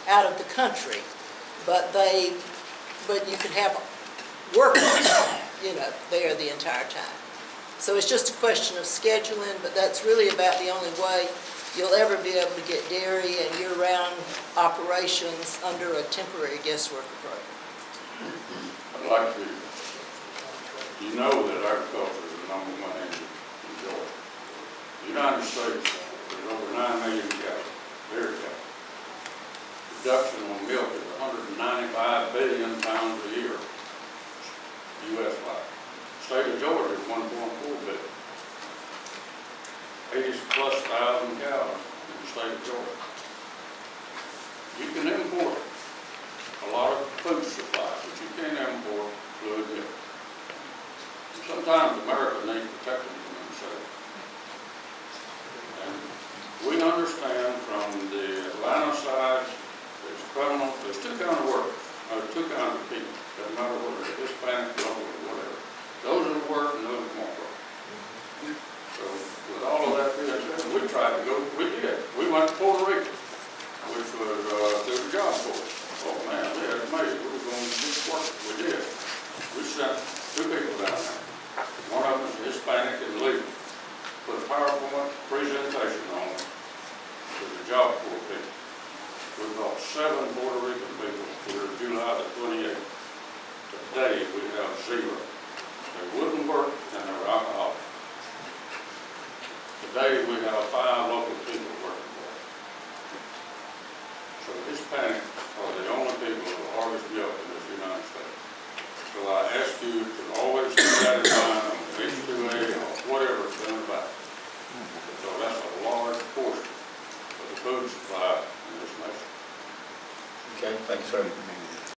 out of the country, but you could have workers, there the entire time. So it's just a question of scheduling, but that's really about the only way you'll ever be able to get dairy and year-round operations under a temporary guest worker program. I'd like to, you know that agriculture is the #1 engine in Georgia. The United States, there's over 9 million cattle, dairy cattle. Production on milk is 195 billion pounds a year, U.S.-wide. State of Georgia is 1.4 billion. 80+ thousand cows in the state of Georgia. You can import a lot of food supply, but you can't import fluid milk. Sometimes America needs protecting from themselves. And we understand from the Atlanta side, there's two kinds of workers, or two kinds of people, doesn't matter whether they're Hispanic, local, or whatever. Those that work and those that won't work. So with all of that being said, we tried to go, we did. We went to Puerto Rico, which was through the job force. Oh man, we had it made. We were going to get work. We did. We sent 2 people down there. One of them was Hispanic and legal. Put a PowerPoint presentation on it to the job corps people. We brought 7 Puerto Rican people here July the 28th. Today we have 0. They wouldn't work and they were alcoholics. Today we have 5 local people working for us. So Hispanics are the only people who harvest milk in this United States. So I ask you to always keep that in mind on the H2A or whatever it's been about. So that's a large portion of the food supply in this nation. Okay, thanks, sir.